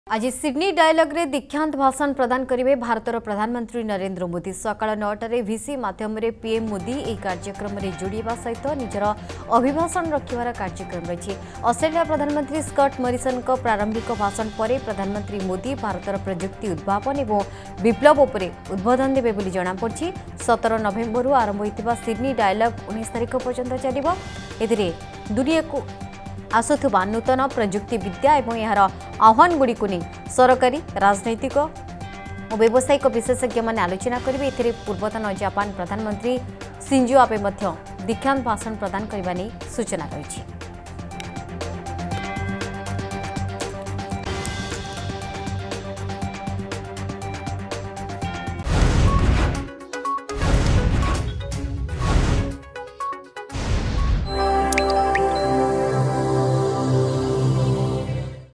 आज Sydney dialogue रे दीक्षांत भाषण प्रदान करेंगे भारतर प्रधानमंत्री नरेंद्र मोदी। सकाळ 9 वीसी माध्यम पीएम मोदी यह कार्यक्रम में जोड़ा सहित निजर अभिभाषण रखार कार्यक्रम रही। ऑस्ट्रेलिया प्रधानमंत्री स्कॉट मॉरिसन प्रारंभिक भाषण पर प्रधानमंत्री मोदी भारतर प्रजुक्ति उद्भावन और विप्लव उपर उद्बोधन देवे बोली जଣାपड़ी। 17 नवेम्बर आरंभ होता सिडनी डायलॉग 19 तारिख पर्यंत चलो। ए दुनिया को आसुवा नूतन प्रजुक्ति विद्या और यार आह्वान गुड़ी को नहीं सरकारी राजनैतिक और व्यावसायिक विशेषज्ञ मैंने आलोचना करेंगे। पूर्वतन जापान प्रधानमंत्री शिंजो आबे दीक्षांत भाषण प्रदान करने सूचना रही।